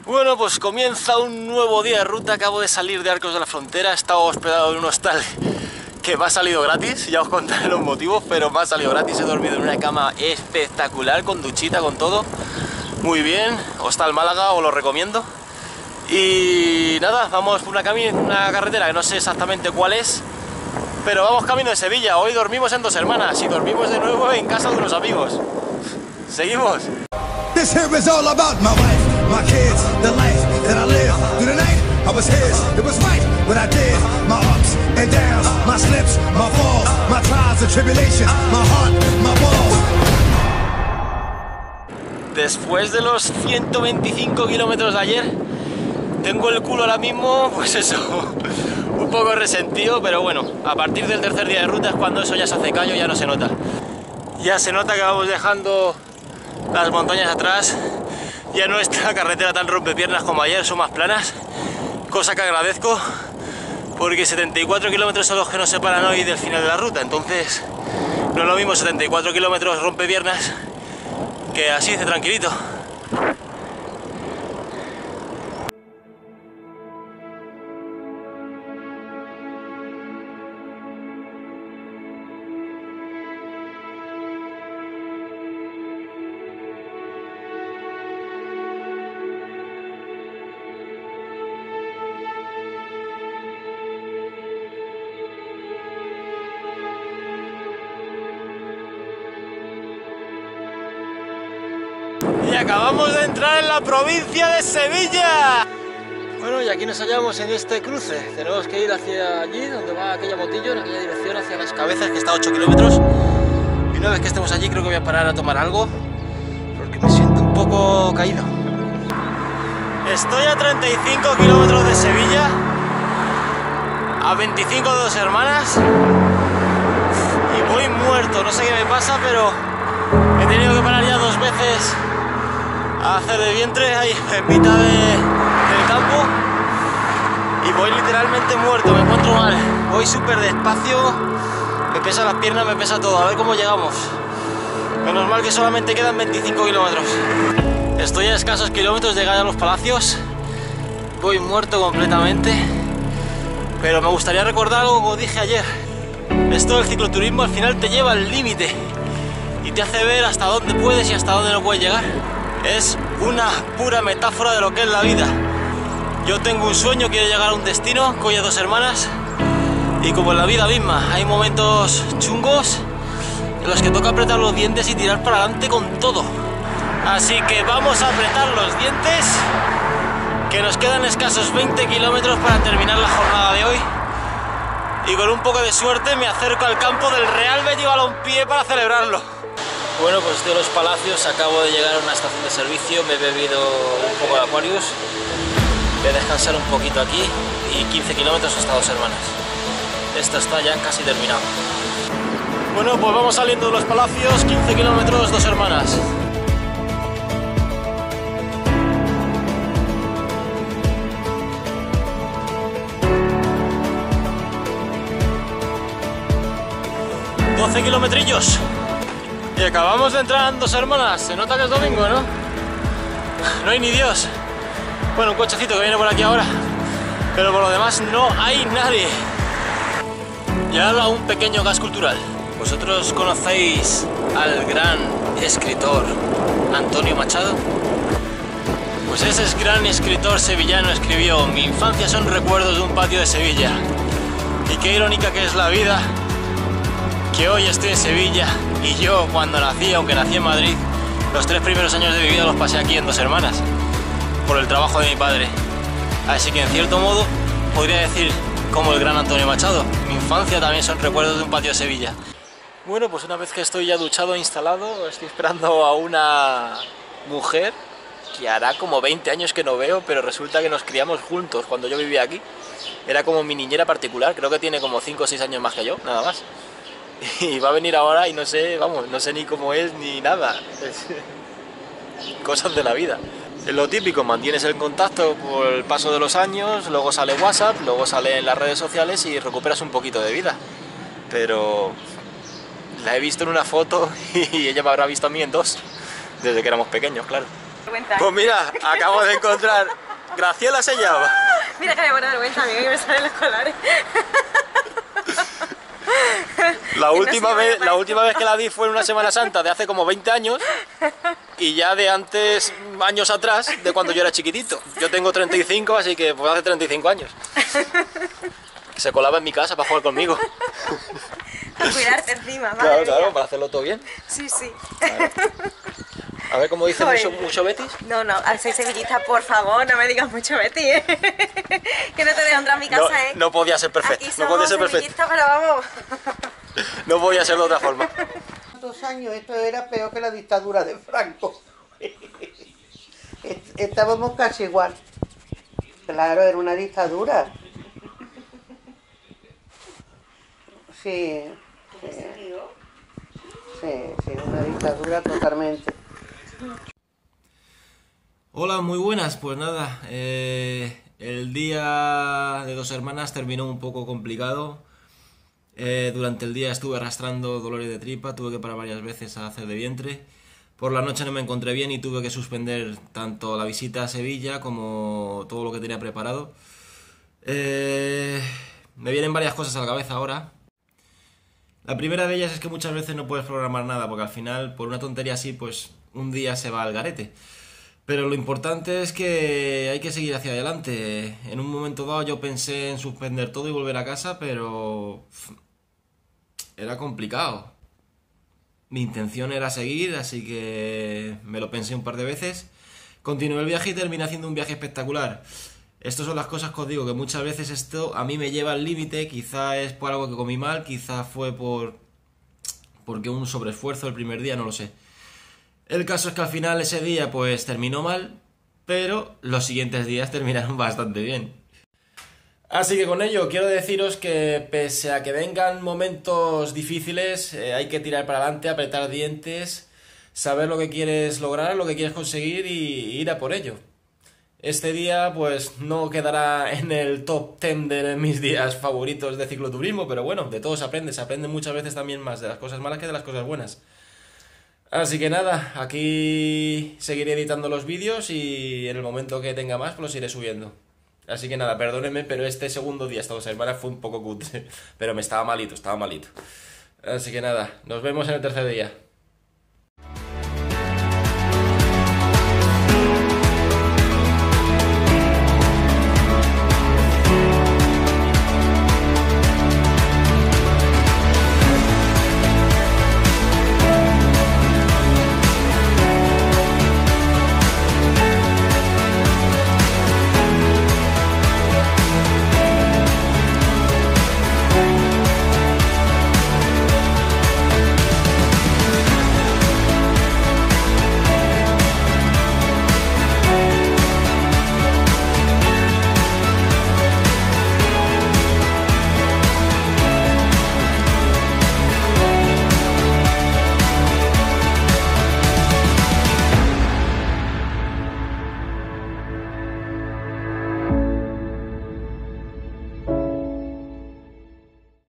Bueno, pues comienza un nuevo día de ruta. Acabo de salir de Arcos de la Frontera. He estado hospedado en un hostal que me ha salido gratis. Ya os contaré los motivos, pero me ha salido gratis. He dormido en una cama espectacular, con duchita, con todo. Muy bien, Hostal Málaga, os lo recomiendo. Y nada, vamos por una carretera que no sé exactamente cuál es, pero vamos camino de Sevilla. Hoy dormimos en Dos Hermanas y dormimos de nuevo en casa de unos amigos. Seguimos. This here is all about my wife, my kids, the life that I live through the night. I was his, it was right what I did. My ups and downs, my slips, my falls, my trials and tribulations, my heart, my balls. Después de los 125 kilómetros de ayer, tengo el culo ahora mismo, pues eso, un poco resentido, pero bueno, a partir del tercer día de ruta es cuando eso ya se hace callo, ya no se nota. Ya se nota que vamos dejando las montañas atrás, ya no es la carretera tan rompepiernas como ayer, son más planas, cosa que agradezco, porque 74 kilómetros son los que nos separan hoy del final de la ruta, entonces no es lo mismo 74 kilómetros rompepiernas que así de tranquilito. Y acabamos de entrar en la provincia de Sevilla. Bueno, y aquí nos hallamos en este cruce. Tenemos que ir hacia allí, donde va aquella motillo, en aquella dirección, hacia Las Cabezas, que está a 8 kilómetros. Y una vez que estemos allí creo que voy a parar a tomar algo, porque me siento un poco caído. Estoy a 35 kilómetros de Sevilla, a 25 de Dos Hermanas, y voy muerto. No sé qué me pasa, pero he tenido que parar ya 2 veces a hacer de vientre ahí en mitad del campo y voy literalmente muerto, me encuentro mal, voy súper despacio, me pesan las piernas, me pesa todo, a ver cómo llegamos. Menos mal que solamente quedan 25 kilómetros. Estoy a escasos kilómetros de llegar a Los Palacios, voy muerto completamente, pero me gustaría recordar algo que os dije ayer. Esto del cicloturismo al final te lleva al límite y te hace ver hasta dónde puedes y hasta dónde no puedes llegar. Es una pura metáfora de lo que es la vida. Yo tengo un sueño, quiero llegar a un destino, que hoy es Dos Hermanas, y como en la vida misma, hay momentos chungos en los que toca apretar los dientes y tirar para adelante con todo. Así que vamos a apretar los dientes, que nos quedan escasos 20 kilómetros para terminar la jornada de hoy, y con un poco de suerte me acerco al campo del Real Betis Balompié para celebrarlo. Bueno, pues de Los Palacios acabo de llegar a una estación de servicio, me he bebido un poco de Aquarius, voy a descansar un poquito aquí y 15 kilómetros hasta Dos Hermanas. Esto está ya casi terminado. Bueno, pues vamos saliendo de Los Palacios, 15 kilómetros, Dos Hermanas. ...12 kilometrillos. Y acabamos de entrar en Dos Hermanas. Se nota que es domingo, ¿no? No hay ni Dios. Bueno, un cochecito que viene por aquí ahora, pero por lo demás no hay nadie. Y ahora un pequeño gas cultural. ¿Vosotros conocéis al gran escritor Antonio Machado? Pues ese gran escritor sevillano escribió: mi infancia son recuerdos de un patio de Sevilla. Y qué irónica que es la vida, que hoy estoy en Sevilla y yo, cuando nací, aunque nací en Madrid, los 3 primeros años de mi vida los pasé aquí en Dos Hermanas por el trabajo de mi padre. Así que en cierto modo podría decir como el gran Antonio Machado: mi infancia también son recuerdos de un patio de Sevilla. Bueno, pues una vez que estoy ya duchado e instalado, estoy esperando a una mujer que hará como 20 años que no veo, pero resulta que nos criamos juntos cuando yo vivía aquí. Era como mi niñera particular, creo que tiene como 5 o 6 años más que yo, nada más. Y va a venir ahora y no sé, vamos, no sé ni cómo es ni nada. Cosas de la vida. Es lo típico, mantienes el contacto por el paso de los años, luego sale WhatsApp, luego sale en las redes sociales y recuperas un poquito de vida. Pero la he visto en una foto y ella me habrá visto a mí en 2, desde que éramos pequeños, claro. Pues mira, acabo de encontrar... Graciela se llama. Mira que me pone vergüenza, amigo, que me salen los colores. La última vez que la vi fue en una Semana Santa de hace como 20 años y ya de antes, años atrás, de cuando yo era chiquitito. Yo tengo 35, así que pues hace 35 años. Se colaba en mi casa para jugar conmigo. Para cuidarte encima, madre Claro, claro, mía. para hacerlo todo bien. Sí, sí. Claro. A ver, ¿cómo dice mucho Betis? No, soy sevillista, por favor, no me digas mucho Betty, ¿eh? Que no te dejo entrar a mi casa, ¿eh? No podía ser perfecto. Aquí No podía ser somos perfecto. sevillistas, pero vamos. No podía ser de otra forma. 2 años, esto era peor que la dictadura de Franco. Estábamos casi igual. Claro, era una dictadura. Sí, una dictadura totalmente. Hola, muy buenas. Pues nada, el día de Dos Hermanas terminó un poco complicado. Durante el día estuve arrastrando dolores de tripa, tuve que parar varias veces a hacer de vientre. Por la noche no me encontré bien y tuve que suspender tanto la visita a Sevilla como todo lo que tenía preparado. Me vienen varias cosas a la cabeza ahora. La primera de ellas es que muchas veces no puedes programar nada, porque al final, por una tontería así, pues un día se va al garete. Pero lo importante es que hay que seguir hacia adelante. En un momento dado yo pensé en suspender todo y volver a casa, pero era complicado. Mi intención era seguir, así que me lo pensé un par de veces. Continué el viaje y terminé haciendo un viaje espectacular. Estas son las cosas que os digo, que muchas veces esto a mí me lleva al límite. Quizá es por algo que comí mal, quizá fue porque un sobreesfuerzo el primer día, no lo sé. El caso es que al final ese día pues terminó mal, pero los siguientes días terminaron bastante bien. Así que con ello quiero deciros que pese a que vengan momentos difíciles, hay que tirar para adelante, apretar dientes, saber lo que quieres lograr, lo que quieres conseguir y ir a por ello. Este día pues no quedará en el top 10 de mis días favoritos de cicloturismo, pero bueno, de todo se aprende muchas veces también más de las cosas malas que de las cosas buenas. Así que nada, aquí seguiré editando los vídeos y en el momento que tenga más pues los iré subiendo. Así que nada, perdónenme, pero este segundo día, esta 2 semanas, fue un poco cutre, pero me estaba malito. Así que nada, nos vemos en el tercer día.